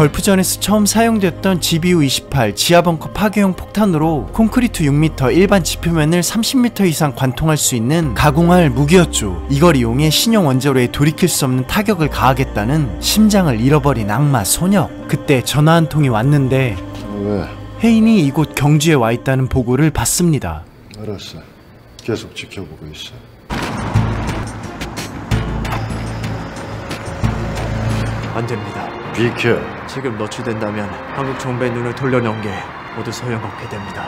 걸프전에서 처음 사용되었던 GBU-28 지하벙커 파괴용 폭탄으로 콘크리트 6m 일반 지표면을 30m 이상 관통할 수 있는 가공할 무기였죠. 이걸 이용해 신형 원자로에 돌이킬 수 없는 타격을 가하겠다는 심장을 잃어버린 악마 소녀. 그때 전화 한 통이 왔는데 왜? 혜인이 이곳 경주에 와 있다는 보고를 받습니다. 알았어. 계속 지켜보고 있어. 안 됩니다. 비켜. 지금 노출된다면 한국 정부의 눈을 돌려놓은 게 모두 소용없게 됩니다.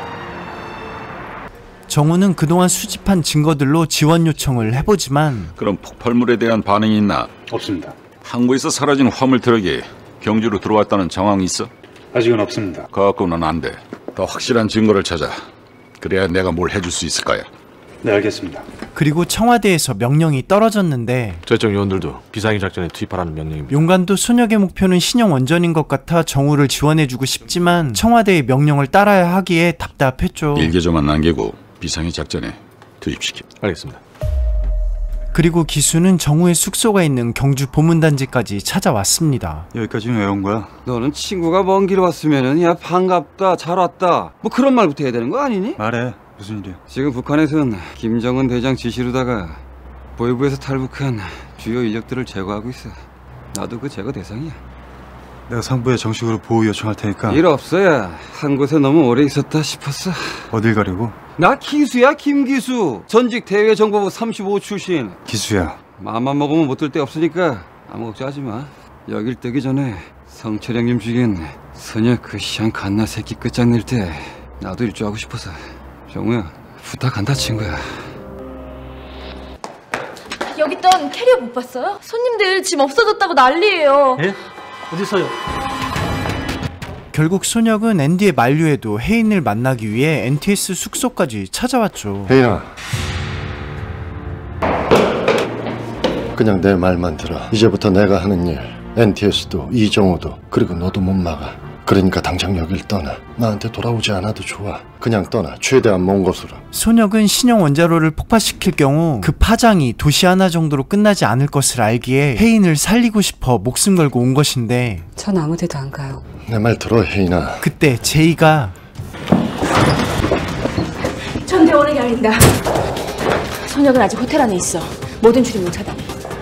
정우는 그동안 수집한 증거들로 지원 요청을 해보지만 그럼 폭발물에 대한 반응이 있나? 없습니다. 항구에서 사라진 화물 트럭이 경주로 들어왔다는 정황이 있어? 아직은 없습니다. 그것고는 안 돼. 더 확실한 증거를 찾아. 그래야 내가 뭘 해줄 수 있을 거야. 네, 알겠습니다. 그리고 청와대에서 명령이 떨어졌는데 저쪽 요원들도 비상의 작전에 투입하라는 명령입니다. 용관도 소녀의 목표는 신형 원전인 것 같아 정우를 지원해주고 싶지만 청와대의 명령을 따라야 하기에 답답했죠. 일개조만 남기고 비상의 작전에 투입시켜. 알겠습니다. 그리고 기수는 정우의 숙소가 있는 경주 보문단지까지 찾아왔습니다. 여기까지는 왜 온 거야? 너는 친구가 먼 길 왔으면은 야 반갑다 잘 왔다 뭐 그런 말부터 해야 되는 거 아니니? 말해. 무슨 일이야? 지금 북한에선 김정은 대장 지시로다가 보위부에서 탈북한 주요 인력들을 제거하고 있어. 나도 그 제거 대상이야. 내가 상부에 정식으로 보호 요청할 테니까. 일 없어야 한 곳에 너무 오래 있었다 싶었어. 어딜 가려고? 나 기수야 김기수. 전직 대외정보부 35 출신. 기수야. 마음만 먹으면 못 들 데 없으니까 아무 걱정하지 마. 여길 뜨기 전에 성철형님 죽인 선녀 그 시한 갓나 새끼 끝장낼 때 나도 일조하고 싶어서. 정우야 부탁한다 친구야. 여기 있던 캐리어 못 봤어요? 손님들 짐 없어졌다고 난리예요. 예? 어디서요? 결국 소녀는 앤디의 만류에도 혜인을 만나기 위해 NTS 숙소까지 찾아왔죠. 혜인아, 그냥 내 말만 들어. 이제부터 내가 하는 일 NTS도 이정우도 그리고 너도 못 막아. 그러니까 당장 여길 떠나. 나한테 돌아오지 않아도 좋아. 그냥 떠나. 최대한 먼 곳으로. 소녀는 신형 원자로를 폭파시킬 경우 그 파장이 도시 하나 정도로 끝나지 않을 것을 알기에 혜인을 살리고 싶어 목숨 걸고 온 것인데 전 아무 데도 안 가요. 내 말 들어 혜인아. 그때 제이가 전 병원에 열린다. 소녀는 아직 호텔 안에 있어. 모든 출입문 차단.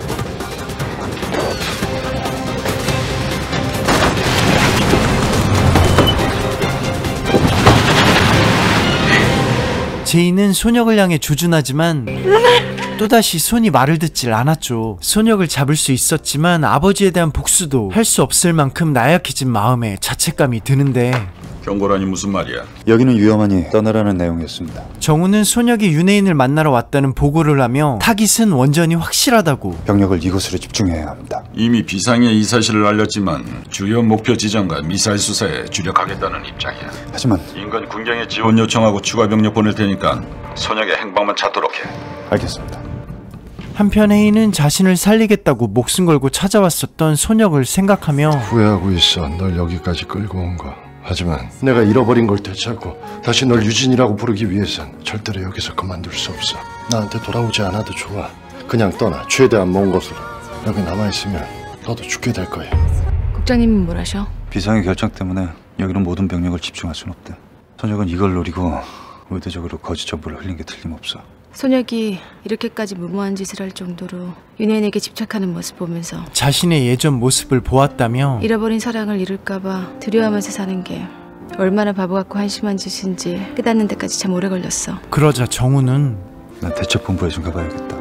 제이는 소녀를 향해 조준하지만 또다시 손이 말을 듣질 않았죠. 소녀를 잡을 수 있었지만 아버지에 대한 복수도 할 수 없을 만큼 나약해진 마음에 자책감이 드는데 경고라니 무슨 말이야? 여기는 위험하니 떠나라는 내용이었습니다. 정우는 소녀이 윤혜인을 만나러 왔다는 보고를 하며 타깃은 원전이 확실하다고. 병력을 이곳으로 집중해야 합니다. 이미 비상에 이 사실을 알렸지만 주요 목표 지정과 미사일 수사에 주력하겠다는 입장이야. 하지만 인근 군경에 지원 요청하고 추가 병력 보낼 테니까 소녀의 행방만 찾도록 해. 알겠습니다. 한편 혜인은 자신을 살리겠다고 목숨 걸고 찾아왔었던 소녀를 생각하며 후회하고 있어. 널 여기까지 끌고 온 거. 하지만 내가 잃어버린 걸 되찾고 다시 널 유진이라고 부르기 위해선 절대로 여기서 그만둘 수 없어. 나한테 돌아오지 않아도 좋아. 그냥 떠나. 최대한 먼 곳으로. 여기 남아있으면 너도 죽게 될 거야. 국장님은 뭘 하셔? 비상의 결정 때문에 여기는 모든 병력을 집중할 순 없대. 선혁은 이걸 노리고 의도적으로 거짓 정보를 흘린 게 틀림없어. 소녀기 이렇게까지 무모한 짓을 할 정도로 윤혜인에게 집착하는 모습 보면서 자신의 예전 모습을 보았다며 잃어버린 사랑을 잃을까봐 두려워하면서 사는 게 얼마나 바보 같고 한심한 짓인지 깨닫는 데까지 참 오래 걸렸어. 그러자 정우는 난 대책본부에 좀 가봐야겠다.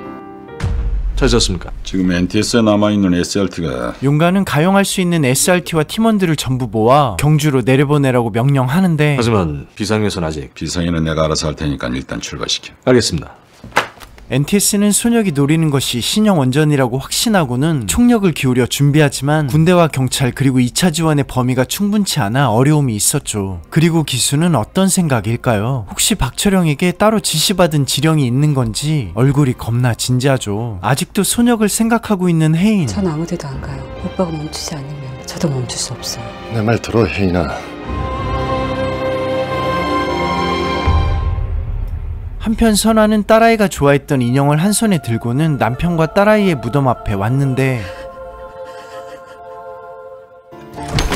찾으셨습니까? 지금 NTS에 남아있는 SRT가 용가는 가용할 수 있는 SRT와 팀원들을 전부 모아 경주로 내려보내라고 명령하는데 하지만 비상에선 아직. 비상에는 내가 알아서 할 테니까 일단 출발시켜. 알겠습니다. NTS는 소녀이 노리는 것이 신형 원전이라고 확신하고는 총력을 기울여 준비하지만 군대와 경찰 그리고 2차 지원의 범위가 충분치 않아 어려움이 있었죠. 그리고 기수는 어떤 생각일까요? 혹시 박철영에게 따로 지시받은 지령이 있는 건지 얼굴이 겁나 진지하죠. 아직도 소녀를 생각하고 있는 혜인. 전 아무 데도 안 가요. 오빠가 멈추지 않으면 저도 멈출 수 없어요. 내 말 들어 혜인아. 한편 선아는 딸아이가 좋아했던 인형을 한 손에 들고는 남편과 딸아이의 무덤 앞에 왔는데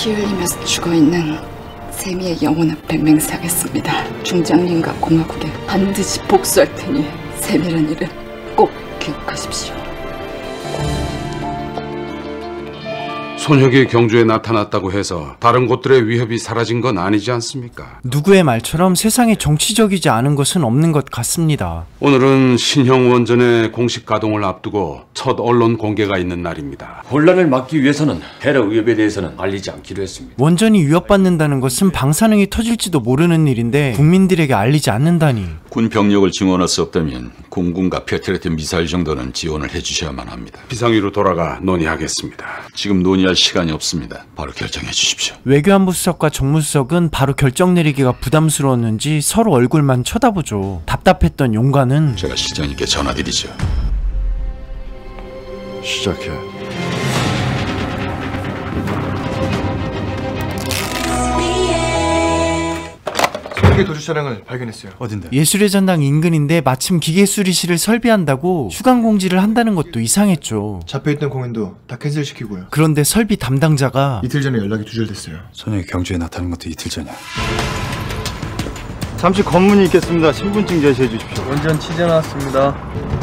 피 흘리면서 죽어있는 세미의 영혼을 백맹세하겠습니다. 중장님과 공화국에 반드시 복수할 테니 세미란 이름 꼭 기억하십시오. 손혁이 경주에 나타났다고 해서 다른 곳들의 위협이 사라진 건 아니지 않습니까? 누구의 말처럼 세상에 정치적이지 않은 것은 없는 것 같습니다. 오늘은 신형 원전의 공식 가동을 앞두고 첫 언론 공개가 있는 날입니다. 혼란을 막기 위해서는 테러 위협에 대해서는 알리지 않기로 했습니다. 원전이 위협받는다는 것은 방사능이 터질지도 모르는 일인데 국민들에게 알리지 않는다니. 군 병력을 증원할 수 없다면 공군과 패트리어트 미사일 정도는 지원을 해주셔야만 합니다. 비상위로 돌아가 논의하겠습니다. 지금 논의할 시간이 없습니다. 바로 결정해 주십시오. 외교안보 수석과 정무수석은 바로 결정 내리기가 부담스러웠는지 서로 얼굴만 쳐다보죠. 답답했던 용관은 제가 시장님께 전화드리죠. 시작해. 손혁의 도주 차량을 발견했어요. 어딘데? 예술의 전당 인근인데 마침 기계수리실을 설비한다고 휴관 공지를 한다는 것도 이상했죠. 잡혀있던 공연도 다 캔슬시키고요. 그런데 설비 담당자가 이틀 전에 연락이 두절됐어요. 손혁이 경주에 나타난 것도 이틀 전이야. 잠시 검문이 있겠습니다. 신분증 제시해 주십시오. 원전 취재 나왔습니다.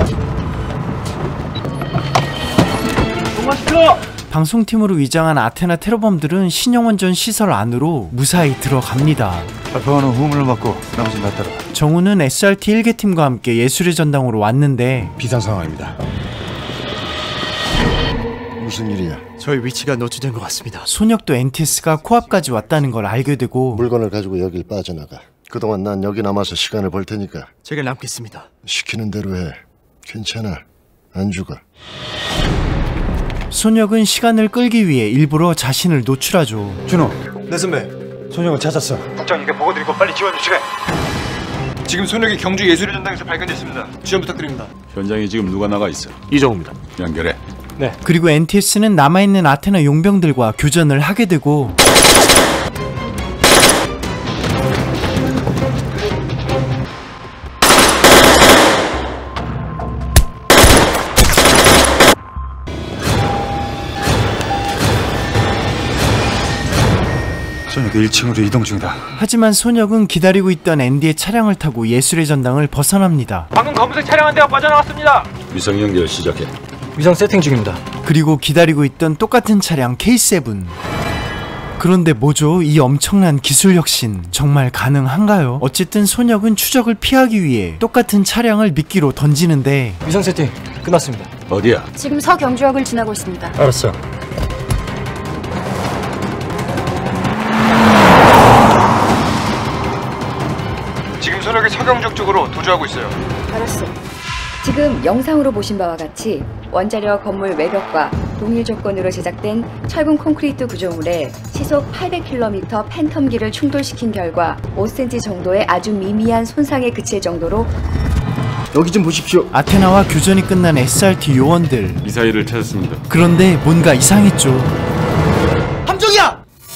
방송팀으로 위장한 아테나 테러범들은 신형원전 시설 안으로 무사히 들어갑니다. 발표하는 후문을 막고 나머지는 다 따라. 정우는 SRT 1개 팀과 함께 예술의 전당으로 왔는데 비상 상황입니다. 무슨 일이야? 저희 위치가 노출된 것 같습니다. 손혁도 NTS가 코앞까지 왔다는 걸 알게 되고 물건을 가지고 여길 빠져나가. 그동안 난 여기 남아서 시간을 벌 테니까 제가 남겠습니다. 시키는 대로 해. 괜찮아. 안 죽어. 손혁은 시간을 끌기 위해 일부러 자신을 노출하죠. 준호, 네 선배. 손혁을 찾았어. 국장님께 보고드리고 빨리 지원 주시래. 지금 손혁이 경주 예술의 전당에서 발견됐습니다. 지원 부탁드립니다. 현장에 지금 누가 나가 있어? 이정우입니다. 연결해. 네. 그리고 NTS는 남아있는 아테나 용병들과 교전을 하게 되고 손혁이 1층으로 이동 중이다. 하지만 손혁은 기다리고 있던 앤디의 차량을 타고 예술의 전당을 벗어납니다. 방금 검은색 차량 한 대가 빠져나왔습니다. 위성 연결 시작해. 위성 세팅 중입니다. 그리고 기다리고 있던 똑같은 차량 K7. 그런데 뭐죠? 이 엄청난 기술 혁신 정말 가능한가요? 어쨌든 손혁은 추적을 피하기 위해 똑같은 차량을 미끼로 던지는데 위성 세팅 끝났습니다. 어디야? 지금 서경주역을 지나고 있습니다. 알았어. 지금 손혁이 서경적 쪽으로 도주하고 있어요. 알았어. 지금 영상으로 보신 바와 같이 원자력 건물 외벽과 동일 조건으로 제작된 철분 콘크리트 구조물에 시속 800km 팬텀기를 충돌시킨 결과 5cm 정도의 아주 미미한 손상에 그칠 정도로 여기 좀 보십시오. 아테나와 교전이 끝난 SRT 요원들. 미사일을 찾았습니다. 그런데 뭔가 이상했죠. 함정이야!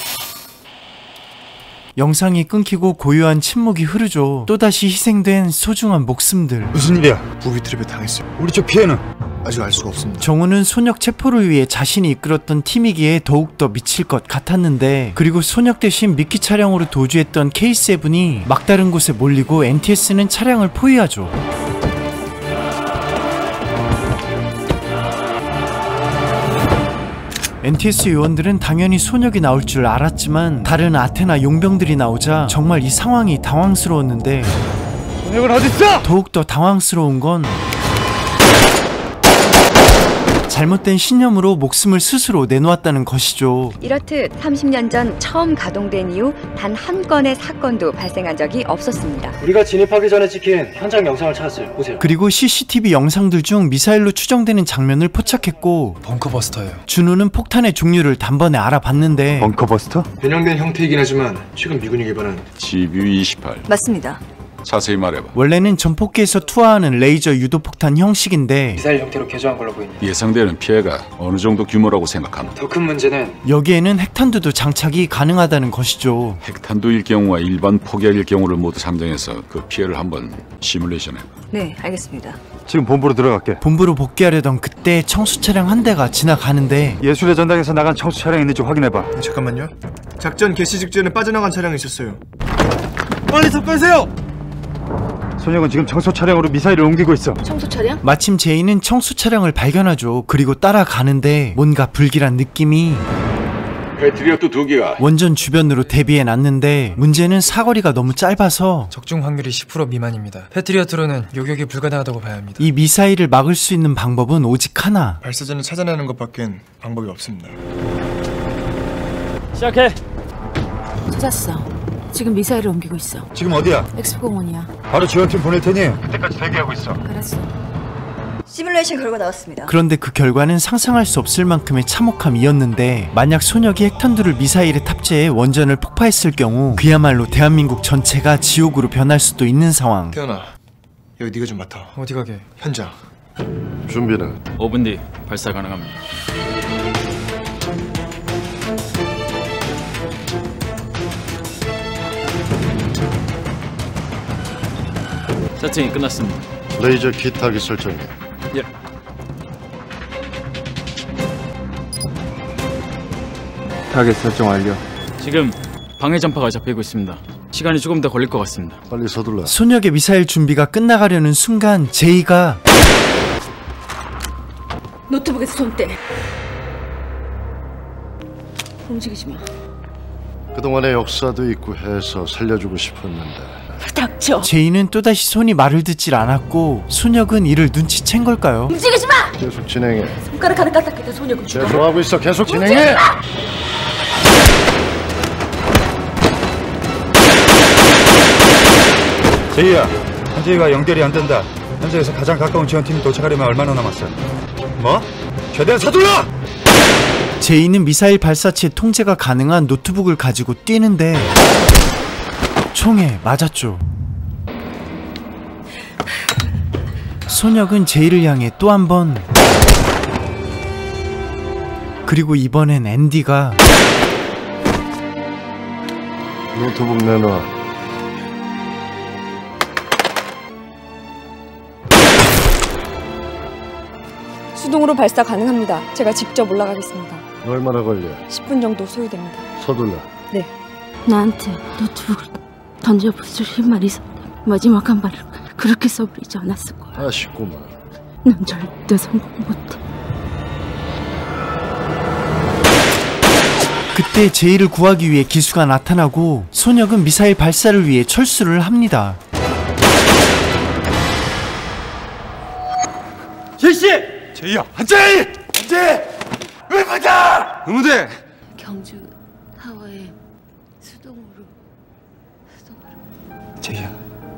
영상이 끊기고 고요한 침묵이 흐르죠. 또다시 희생된 소중한 목숨들. 무슨 일이야? 무비 트랩에 당했어요. 우리 쪽 피해는? 아직 알 수가 없습니다. 정우는 손혁 체포를 위해 자신이 이끌었던 팀이기에 더욱더 미칠 것 같았는데 그리고 손혁 대신 미끼 차량으로 도주했던 K7이 막다른 곳에 몰리고 NTS는 차량을 포위하죠. NTS 요원들은 당연히 손혁이 나올 줄 알았지만 다른 아테나 용병들이 나오자 정말 이 상황이 당황스러웠는데 손혁은 어딨어? 더욱더 당황스러운 건 잘못된 신념으로 목숨을 스스로 내놓았다는 것이죠. 이렇듯 30년 전 처음 가동된 이후 단 한 건의 사건도 발생한 적이 없었습니다. 우리가 진입하기 전에 찍힌 현장 영상을 찾았어요. 보세요. 그리고 CCTV 영상들 중 미사일로 추정되는 장면을 포착했고 벙커버스터예요. 준우는 폭탄의 종류를 단번에 알아봤는데 벙커버스터? 변형된 형태이긴 하지만 최근 미군이 개발한 GBU-28. 맞습니다. 자세히 말해봐. 원래는 전폭기에서 투하하는 레이저 유도폭탄 형식인데 미사일 형태로 개조한 걸로 보입니다. 예상되는 피해가 어느 정도 규모라고 생각합니다. 더 큰 문제는 여기에는 핵탄두도 장착이 가능하다는 것이죠. 핵탄두일 경우와 일반 폭약일 경우를 모두 잠정해서 그 피해를 한번 시뮬레이션해봐. 네, 알겠습니다. 지금 본부로 들어갈게. 본부로 복귀하려던 그때 청수 차량 한 대가 지나가는데 예술의 전당에서 나간 청수 차량이 있는지 확인해봐. 잠깐만요. 작전 개시 직전에 빠져나간 차량이 있었어요. 빨리 접근하세요. 손혁은 지금 청수 차량으로 미사일을 옮기고 있어. 청소 차량? 마침 제이는 청수 차량을 발견하죠. 그리고 따라가는데 뭔가 불길한 느낌이. 패트리어트 2개가 원전 주변으로 대비해 놨는데 문제는 사거리가 너무 짧아서 적중 확률이 10% 미만입니다. 패트리어트로는 요격이 불가능하다고 봐야 합니다. 이 미사일을 막을 수 있는 방법은 오직 하나. 발사전을 찾아내는 것밖엔 방법이 없습니다. 시작해. 찾았어. 지금 미사일을 옮기고 있어. 지금 어디야? 엑스포공원이야. 바로 지원팀 보낼 테니 그때까지 대기하고 있어. 알았어. 시뮬레이션 결과 나왔습니다. 그런데 그 결과는 상상할 수 없을 만큼의 참혹함이었는데 만약 손혁이 핵탄두를 미사일에 탑재해 원전을 폭파했을 경우 그야말로 대한민국 전체가 지옥으로 변할 수도 있는 상황. 태연아, 여기 네가 좀 맡아. 어디 가게? 현장. 준비는? 5분 뒤 발사 가능합니다. 세팅이 끝났습니다. 레이저 기타기 설정해. 예. 타겟 설정 완료. 지금 방해 전파가 잡히고 있습니다. 시간이 조금 더 걸릴 것 같습니다. 빨리 서둘러. 손혁의 미사일 준비가 끝나가려는 순간 제이가 노트북에서 손 떼. 움직이지 마. 그동안의 역사도 있고 해서 살려주고 싶었는데. 닥쳐. 제이는 또다시 손이 말을 듣질 않았고 손혁은 이를 눈치챈 걸까요? 움직이지 마. 계속 진행해. 손가락 하나 까딱했다 손혁은 죽어. 계속 하고 있어. 계속 진행해. 제이야, 현재가 연결이 안 된다. 현재에서 가장 가까운 지원팀이 도착하려면 얼마나 남았어? 뭐? 최대한 서둘러! 제이는 미사일 발사체 통제가 가능한 노트북을 가지고 뛰는데 총에 맞았죠. 손혁은 제이를 향해 또 한 번, 그리고 이번엔 앤디가 노트북 내놔. 수동으로 발사 가능합니다. 제가 직접 올라가겠습니다. 얼마나 걸려? 10분 정도 소요됩니다. 서둘러. 네. 나한테 노트북을 던져볼 힘만 있었다. 마지막 한 발을 그렇게 써버리지 않았을 거야. 아쉽구만. 난 절대 성공 못해. 그때 제이를 구하기 위해 기수가 나타나고 손혁은 미사일 발사를 위해 철수를 합니다. 실시! 제이야, 한재이! 한재! 의무다! 의무대! 경주 타워에 수동으로. 제이야,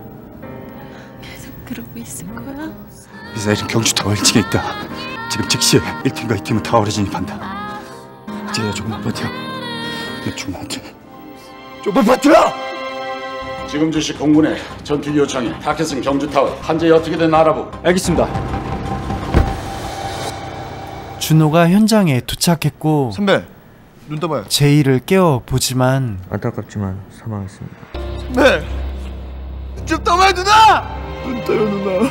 계속 그러고 있을 거야? 미사일은 경주 타워 1층에 있다. 지금 즉시 1팀과 2팀은 타워로 진입한다. 제이야, 조금만 버텨. 너 죽으면 안 돼. 조금만 버텨! 지금 즉시 공군에 전투 요청해. 타켓은 경주타워. 한재이 어떻게든 알아보. 알겠습니다. 준호가 현장에 도착했고 선배, 눈 떠봐요. 제이를 깨워보지만 안타깝지만 사망했습니다. 선배! 좀 떠봐요, 누나! 눈 떠요, 누나.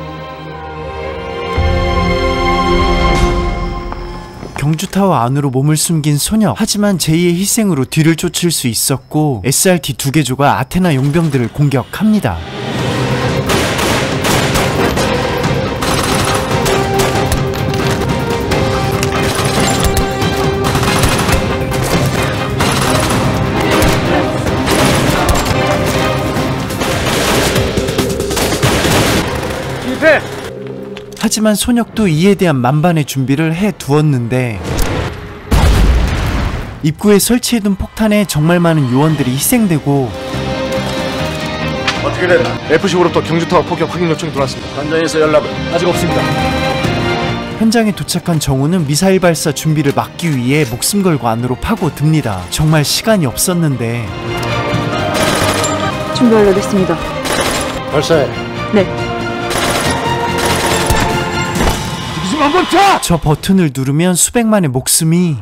경주타워 안으로 몸을 숨긴 소녀. 하지만 제이의 희생으로 뒤를 쫓을 수 있었고 SRT 2개조가 아테나 용병들을 공격합니다. 하지만 손혁도 이에 대한 만반의 준비를 해두었는데 입구에 설치해둔 폭탄에 정말 많은 요원들이 희생되고 어떻게 됐나? F-15로부터 경주타워 폭격 확인 요청이 들어왔습니다. 현장에서 연락은 아직 없습니다. 현장에 도착한 정우는 미사일 발사 준비를 막기 위해 목숨 걸고 안으로 파고듭니다. 정말 시간이 없었는데 준비 완료됐습니다. 발사해. 네. 저 버튼을 누르면 수백만의 목숨이.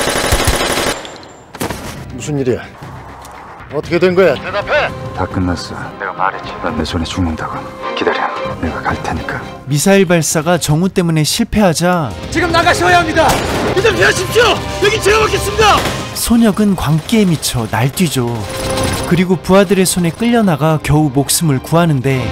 무슨 일이야? 어떻게 된 거야? 대답해! 다 끝났어. 내가 말했지. 넌 내 손에 죽는다고. 기다려. 내가 갈 테니까. 미사일 발사가 정우 때문에 실패하자 지금 나가셔야 합니다. 이들 피하십시오. 여기 제가 맡겠습니다. 소녀은 광기에 미쳐 날뛰죠. 그리고 부하들의 손에 끌려나가 겨우 목숨을 구하는데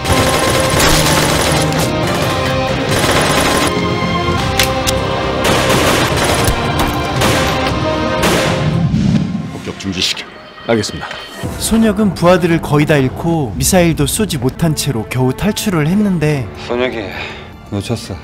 폭격 중지시켜. 알겠습니다. 소녀은 부하들을 거의 다 잃고 미사일도 쏘지 못한 채로 겨우 탈출을 했는데 선혁이 놓쳤어.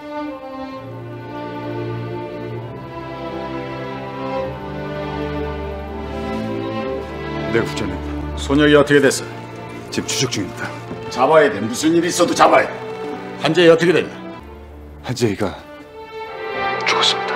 내가 붙잡는다. 소녀이 어떻게 됐어? 지금 추적 중입니다. 잡아야 돼. 무슨 일이 있어도 잡아야 돼. 한재이 어떻게 됐나? 한재이가 죽었습니다.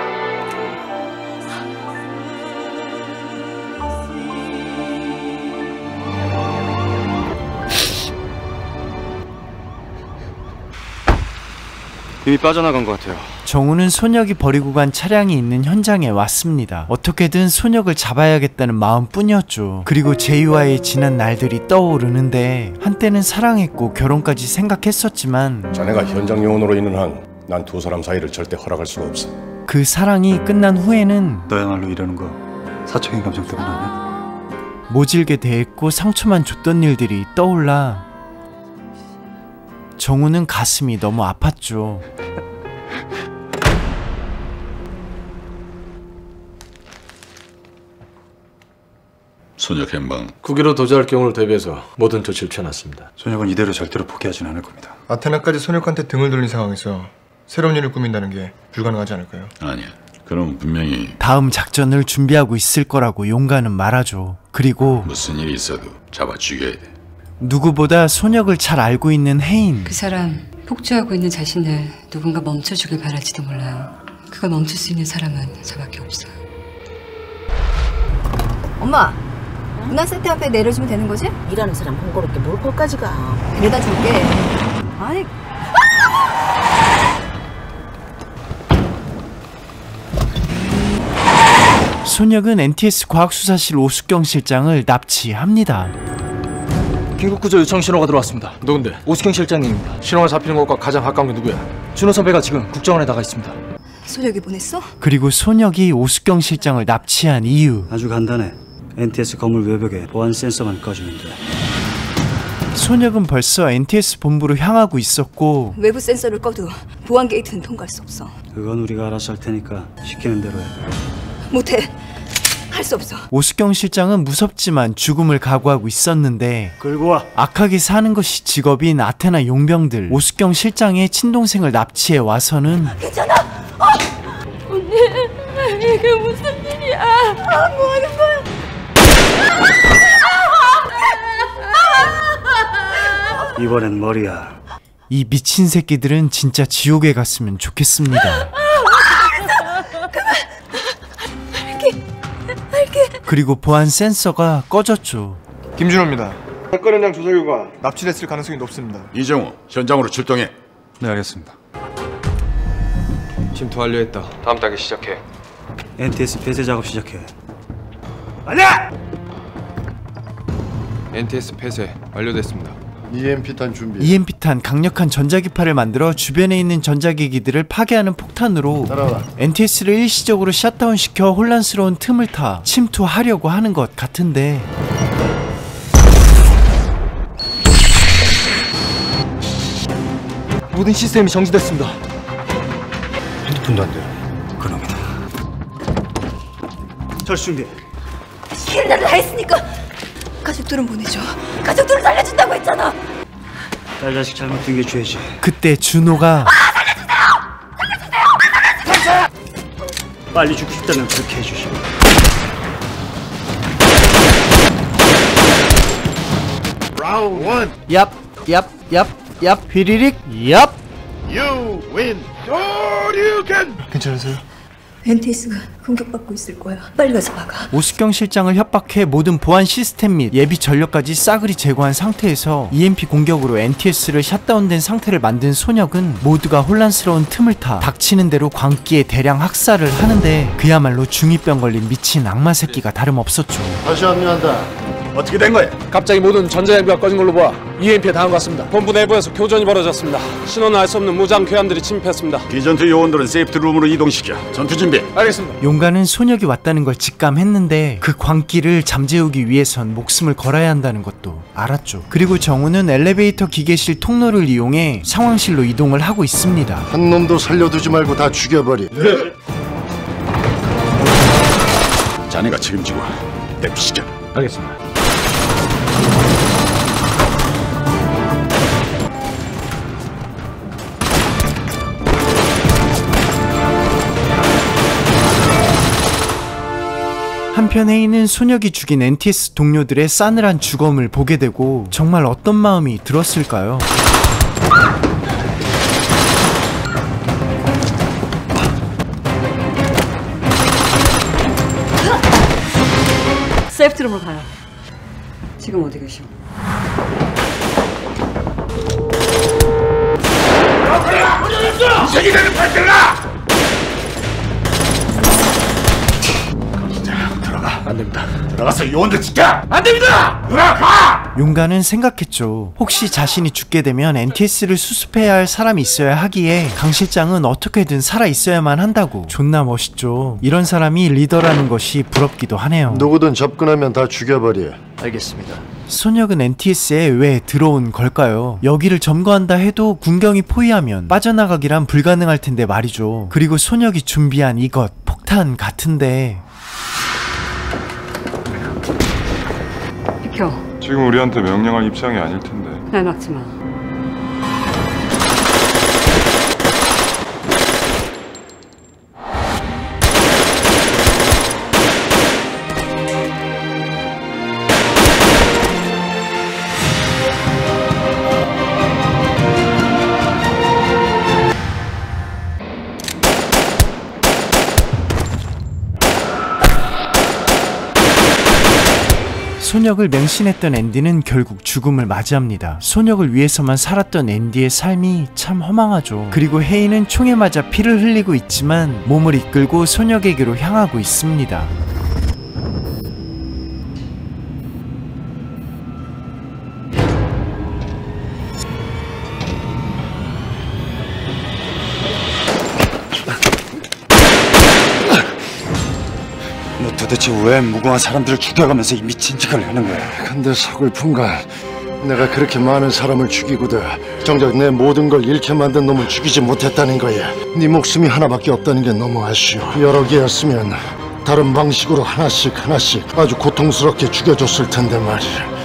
이미 빠져나간 것 같아요. 정우는 소녀이 버리고 간 차량이 있는 현장에 왔습니다. 어떻게든 소녀를 잡아야겠다는 마음뿐이었죠. 그리고 제이와의 지난 날들이 떠오르는데 한때는 사랑했고 결혼까지 생각했었지만 자네가 현장 요원으로 있는 한 난 두 사람 사이를 절대 허락할 수가 없어. 그 사랑이 끝난 후에는 너야말로 이러는 거 사적인 감정 때문 아니야? 모질게 대했고 상처만 줬던 일들이 떠올라 정우는 가슴이 너무 아팠죠. 소녀 캠방. 국외로 도주할 경우를 대비해서 모든 조치를 취해놨습니다. 소녀는 이대로 절대로 포기하진 않을 겁니다. 아테나까지 소녀한테 등을 돌린 상황에서 새로운 일을 꾸민다는 게 불가능하지 않을까요? 아니야. 그럼 분명히 다음 작전을 준비하고 있을 거라고 용가는 말하죠. 그리고 무슨 일이 있어도 잡아 죽여야 돼. 누구보다 소녀를 잘 알고 있는 혜인. 그 사람 폭주하고 있는 자신을 누군가 멈춰주길 바랄지도 몰라요. 그걸 멈출 수 있는 사람은 저밖에 없어요. 엄마, 문화 세트 앞에 내려주면 되는 거지? 일하는 사람 번거롭게 뭘 거기까지 가. 그래다 줄게. 아니. 소녀은 NTS 과학수사실 오수경 실장을 납치합니다. 긴급구조 요청 신호가 들어왔습니다. 누군데? 오수경 실장님입니다. 신호가 잡히는 곳과 가장 가까운 게 누구야? 준호 선배가 지금 국정원에 나가 있습니다. 소녀기 보냈어? 그리고 소녀이 오수경 실장을 납치한 이유. 아주 간단해. NTS 건물 외벽에 보안 센서만 꺼주면 돼. 소녀은 벌써 NTS 본부로 향하고 있었고 외부 센서를 꺼도 보안 게이트는 통과할 수 없어. 그건 우리가 알아서 할 테니까 시키는 대로 해. 못해. 할 수 없어. 오수경 실장은 무섭지만 죽음을 각오하고 있었는데 끌고 와. 악하게 사는 것이 직업인 아테나 용병들 오수경 실장의 친동생을 납치해 와서는 괜찮아. 언니, 이게 무슨 일이야? 뭐 하는 거야? 이번엔 머리야. 이 미친 새끼들은 진짜 지옥에 갔으면 좋겠습니다. 그리고 보안 센서가 꺼졌죠. 김준호입니다. 사건 현장 조사 결과 납치됐을 가능성이 높습니다. 이정우, 현장으로 출동해. 네, 알겠습니다. 침투 완료했다. 다음 단계 시작해. NTS 폐쇄 작업 시작해. 아니야! NTS 폐쇄 완료됐습니다. EMP탄 준비. EMP탄 강력한 전자기파를 만들어 주변에 있는 전자기기들을 파괴하는 폭탄으로 따라와. NTS를 일시적으로 샷다운시켜 혼란스러운 틈을 타 침투하려고 하는 것 같은데 모든 시스템이 정지됐습니다. 핸드폰도 안 돼요. 그놈이다. 철수 준비. 시키는 다 했으니까 가족들은 보내줘. 가족들을 살려준다고 했잖아. 딸 자식 잘못된 게 죄지. 그때 준호가 살려주세요. 빨리 죽고 싶다면 그렇게 해주시고. 라운드 1. 얍 휘리릭 얍. You win. You can. 괜찮으세요? NTS가 공격받고 있을 거야. 빨리 가서 막아. 오수경 실장을 협박해 모든 보안 시스템 및 예비 전력까지 싸그리 제거한 상태에서 EMP 공격으로 NTS를 샷다운된 상태를 만든 소녀은 모두가 혼란스러운 틈을 타 닥치는 대로 광기에 대량 학살을 하는데 그야말로 중2병 걸린 미친 악마 새끼가 다름없었죠. 다시 합류한다. 어떻게 된 거야? 갑자기 모든 전자장비가 꺼진 걸로 보아 EMP에 당한 것 같습니다. 본부 내부에서 교전이 벌어졌습니다. 신호는 알 수 없는 무장 괴함들이 침입했습니다. 비전투 요원들은 세이프트룸으로 이동시켜. 전투 준비. 알겠습니다. 용가는 소녀이 왔다는 걸 직감했는데 그 광기를 잠재우기 위해선 목숨을 걸어야 한다는 것도 알았죠. 그리고 정우는 엘리베이터 기계실 통로를 이용해 상황실로 이동을 하고 있습니다. 한 놈도 살려두지 말고 다 죽여버리. 자네가 책임지고 대피시켜. 알겠습니다. 한편 헤이는 소녀이 죽인 NTS 동료들의 싸늘한 죽음을 보게 되고 정말 어떤 마음이 들었을까요? 세이프트룸으로 가요. 지금 어디 계셔? 세기되는 발들라! 안 됩니다. 들어가서 요원들 지켜! 안 됩니다! 들어가! 용가는 생각했죠. 혹시 자신이 죽게 되면 NTS를 수습해야 할 사람이 있어야 하기에 강 실장은 어떻게든 살아 있어야만 한다고. 존나 멋있죠. 이런 사람이 리더라는 것이 부럽기도 하네요. 누구든 접근하면 다 죽여버려. 알겠습니다. 소녀은 NTS에 왜 들어온 걸까요? 여기를 점거한다 해도 군경이 포위하면 빠져나가기란 불가능할 텐데 말이죠. 그리고 소녀이 준비한 이것 폭탄 같은데 비켜. 지금 우리한테 명령할 입장이 아닐 텐데. 날 막지 마. 소녀을 맹신했던 앤디는 결국 죽음을 맞이합니다. 소녀를 위해서만 살았던 앤디의 삶이 참 허망하죠. 그리고 헤이는 총에 맞아 피를 흘리고 있지만 몸을 이끌고 소녀에게로 향하고 있습니다. 너 도대체 왜 무고한 사람들을 죽여가면서 이 미친 짓을 하는 거야? 근데 서글픈 건 내가 그렇게 많은 사람을 죽이고도 정작 내 모든 걸 잃게 만든 놈을 죽이지 못했다는 거야. 네 목숨이 하나밖에 없다는 게 너무 아쉬워. 여러 개였으면 다른 방식으로 하나씩 아주 고통스럽게 죽여줬을 텐데 말이야.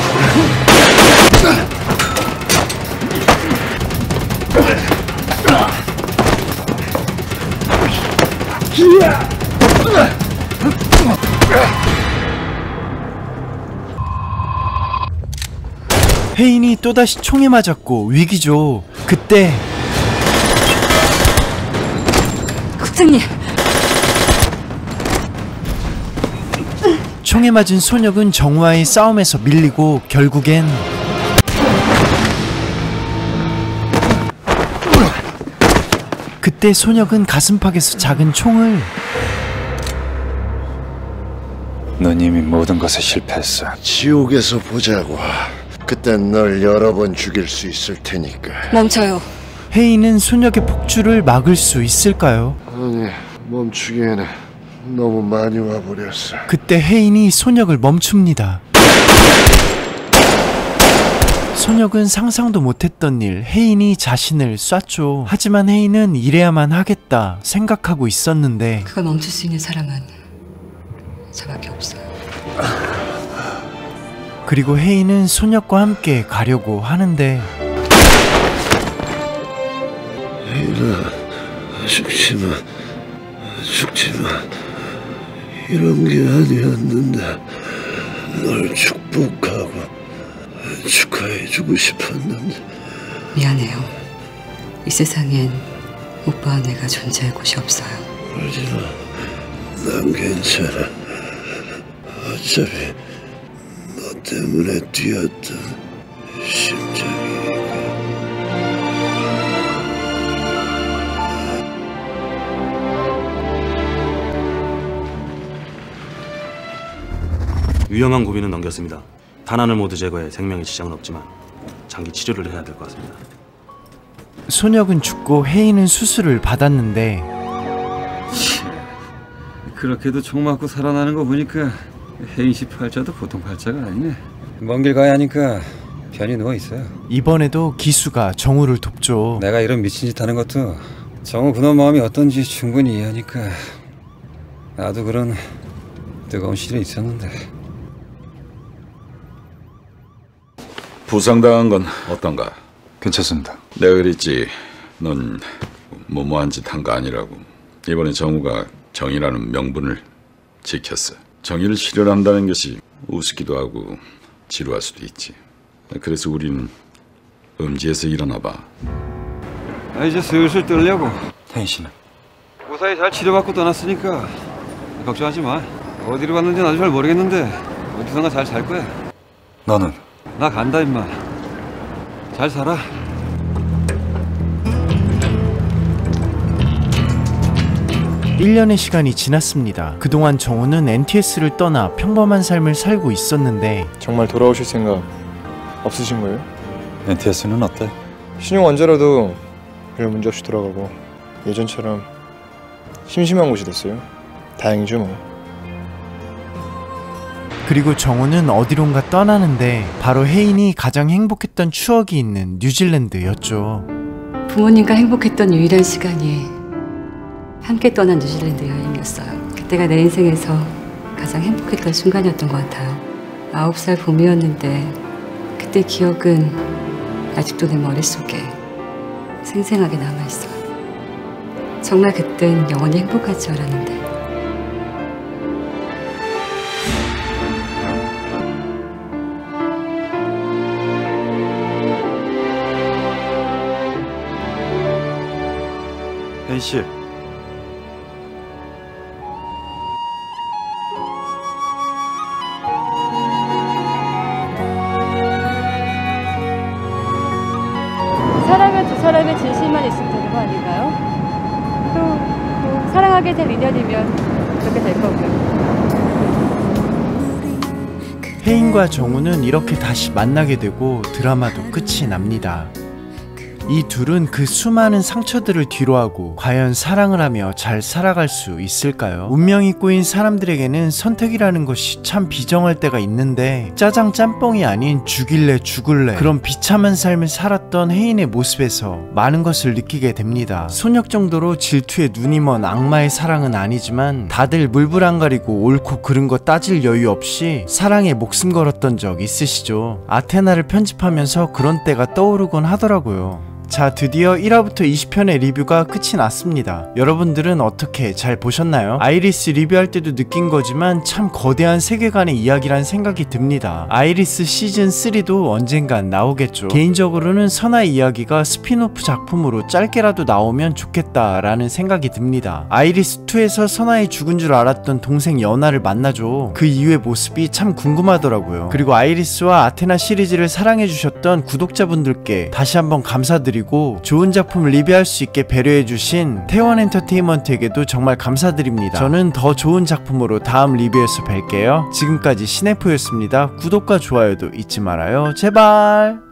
헤인이 또다시 총에 맞았고 위기죠. 그때 국장님! 총에 맞은 소녀은 정우와의 싸움에서 밀리고 결국엔 그때 소녀은 가슴팍에서 작은 총을 넌 이미 모든 것에 실패했어. 지옥에서 보자고. 그땐 널 여러 번 죽일 수 있을 테니까. 멈춰요. 헤이는 소녀의 폭주를 막을 수 있을까요? 아니, 멈추기에는 너무 많이 와버렸어. 그때 헤인이 소녀를 멈춥니다. 소녀은 상상도 못했던 일, 헤인이 자신을 쐈죠. 하지만 헤인은 이래야만 하겠다 생각하고 있었는데 그걸 멈출 수 있는 사람은 저밖에 없어요. 그리고 헤이는 소녀과 함께 가려고 하는데 헤이나, 죽지마. 이런 게 아니었는데 널 축복하고 축하해주고 싶었는데. 미안해요. 이 세상엔 오빠와 내가 존재할 곳이 없어요. 그러지마. 난 괜찮아. 어차피 너 때문에 뛰었던 심장이니까. 위험한 고비는 넘겼습니다. 탄환을 모두 제거해 생명에 지장은 없지만 장기 치료를 해야 될 것 같습니다. 손혁은 죽고 혜인은 수술을 받았는데 그렇게도 총 맞고 살아나는 거 보니까 혜인 씨 팔자도 보통 팔자가 아니네. 먼 길 가야 하니까 편히 누워 있어요. 이번에도 기수가 정우를 돕죠. 내가 이런 미친 짓 하는 것도 정우 그놈 마음이 어떤지 충분히 이해하니까. 나도 그런 뜨거운 시절이 있었는데. 부상당한 건 어떤가? 괜찮습니다. 내가 그랬지. 넌 무모한 짓 한 거 아니라고. 이번에 정우가 정의라는 명분을 지켰어. 정의를 실현한다는 것이 우습기도 하고 지루할 수도 있지. 그래서 우리는 음지에서 일어나 봐. 이제 슬슬 뜨려고. 혜인 씨는? 무사히 잘 치료받고 떠났으니까 걱정하지 마. 어디로 갔는지는 아주 잘 모르겠는데 어디선가 잘 살 거야. 너는? 나 간다 임마. 잘 살아. (1년의) 시간이 지났습니다. 그동안 정우는 NTS를 떠나 평범한 삶을 살고 있었는데 정말 돌아오실 생각 없으신 거예요? NTS는 어때? 신용 환자라도 별 문제 없이 돌아가고 예전처럼 심심한 곳이 됐어요. 다행이죠 뭐. 그리고 정우는 어디론가 떠나는데 바로 혜인이 가장 행복했던 추억이 있는 뉴질랜드였죠. 부모님과 행복했던 유일한 시간이 함께 떠난 뉴질랜드 여행이었어요. 그때가 내 인생에서 가장 행복했던 순간이었던 것 같아요. 9살 봄이었는데 그때 기억은 아직도 내 머릿속에 생생하게 남아있어요. 정말 그땐 영원히 행복할 줄 알았는데. 혜인 씨. 사랑은 두 사람의 진실만 있으면 되는 거 아닌가요? 또 사랑하게 될 인연이면 그렇게 될 거고요. 혜인과 정우는 이렇게 다시 만나게 되고 드라마도 끝이 납니다. 이 둘은 그 수많은 상처들을 뒤로하고 과연 사랑을 하며 잘 살아갈 수 있을까요? 운명이 꼬인 사람들에게는 선택이라는 것이 참 비정할 때가 있는데 짜장 짬뽕이 아닌 죽일래 죽을래 그런 비참한 삶을 살았던 혜인의 모습에서 많은 것을 느끼게 됩니다. 손혁 정도로 질투에 눈이 먼 악마의 사랑은 아니지만 다들 물불 안 가리고 옳고 그른 거 따질 여유 없이 사랑에 목숨 걸었던 적 있으시죠? 아테나를 편집하면서 그런 때가 떠오르곤 하더라고요. 자, 드디어 1화부터 20편의 리뷰가 끝이 났습니다. 여러분들은 어떻게 잘 보셨나요? 아이리스 리뷰할 때도 느낀 거지만 참 거대한 세계관의 이야기란 생각이 듭니다. 아이리스 시즌3도 언젠간 나오겠죠. 개인적으로는 선아의 이야기가 스피노프 작품으로 짧게라도 나오면 좋겠다라는 생각이 듭니다. 아이리스2에서 선아의 죽은 줄 알았던 동생 연아를 만나죠. 그 이후의 모습이 참 궁금하더라고요. 그리고 아이리스와 아테나 시리즈를 사랑해주셨던 구독자분들께 다시 한번 감사드립니다. 그리고 좋은 작품을 리뷰할 수 있게 배려해주신 태원 엔터테인먼트에게도 정말 감사드립니다. 저는 더 좋은 작품으로 다음 리뷰에서 뵐게요. 지금까지 시네포였습니다. 구독과 좋아요도 잊지 말아요. 제발.